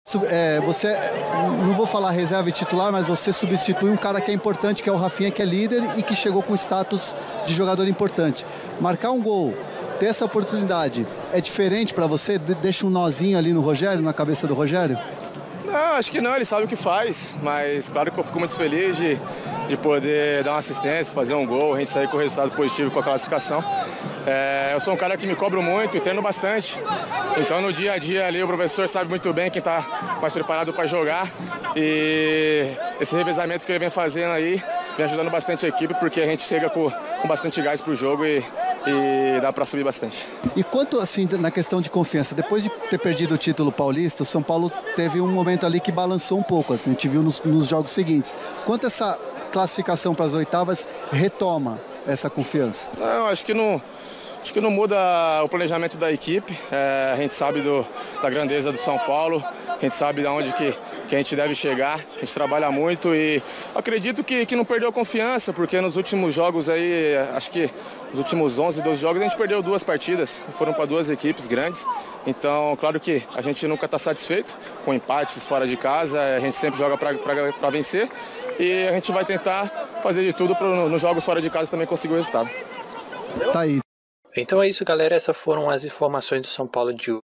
Você, não vou falar reserva e titular, mas você substitui um cara que é importante, que é o Rafinha, que é líder e que chegou com status de jogador importante. Marcar um gol, ter essa oportunidade, é diferente para você? Deixa um nozinho ali no Rogério, na cabeça do Rogério? Não, acho que não, ele sabe o que faz, mas claro que eu fico muito feliz de poder dar uma assistência, fazer um gol, a gente sair com o resultado positivo com a classificação. Eu sou um cara que me cobro muito e treino bastante, então no dia a dia ali o professor sabe muito bem quem está mais preparado para jogar e esse revezamento que ele vem fazendo aí vem ajudando bastante a equipe, porque a gente chega com bastante gás para o jogo e dá para subir bastante. E quanto assim na questão de confiança, depois de ter perdido o título paulista, o São Paulo teve um momento ali que balançou um pouco, a gente viu nos jogos seguintes. Quanto essa classificação para as oitavas retoma essa confiança? Não, acho que não muda o planejamento da equipe. A gente sabe da grandeza do São Paulo, a gente sabe de onde que a gente deve chegar, a gente trabalha muito e acredito que não perdeu confiança, porque nos últimos jogos aí, acho que nos últimos 11, 12 jogos a gente perdeu 2 partidas, foram para 2 equipes grandes, então claro que a gente nunca está satisfeito com empates fora de casa, a gente sempre joga para vencer e a gente vai tentar fazer de tudo para nos jogos fora de casa também conseguir o resultado. Tá aí. Então é isso, galera, essas foram as informações do São Paulo de hoje.